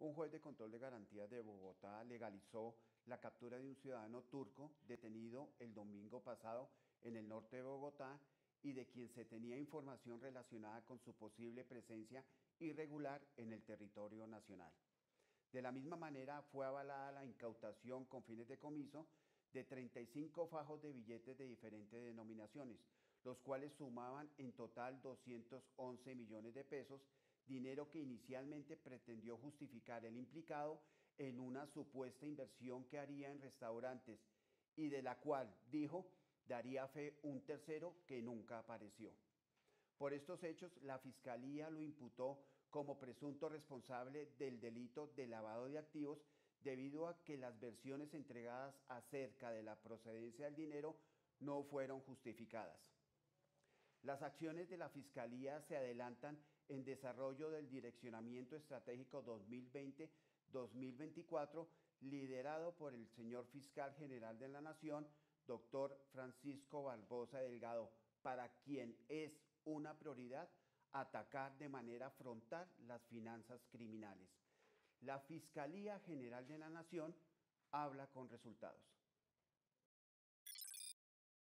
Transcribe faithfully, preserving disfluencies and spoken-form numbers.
Un juez de control de garantías de Bogotá legalizó la captura de un ciudadano turco detenido el domingo pasado en el norte de Bogotá y de quien se tenía información relacionada con su posible presencia irregular en el territorio nacional. De la misma manera, fue avalada la incautación con fines de comiso de treinta y cinco fajos de billetes de diferentes denominaciones, los cuales sumaban en total doscientos once millones de pesos, dinero que inicialmente pretendió justificar el implicado en una supuesta inversión que haría en restaurantes y de la cual, dijo, daría fe un tercero que nunca apareció. Por estos hechos, la Fiscalía lo imputó como presunto responsable del delito de lavado de activos debido a que las versiones entregadas acerca de la procedencia del dinero no fueron justificadas. Las acciones de la Fiscalía se adelantan en desarrollo del Direccionamiento Estratégico dos mil veinte dos mil veinticuatro, liderado por el señor Fiscal General de la Nación, doctor Francisco Barbosa Delgado, para quien es una prioridad atacar de manera frontal las finanzas criminales. La Fiscalía General de la Nación habla con resultados.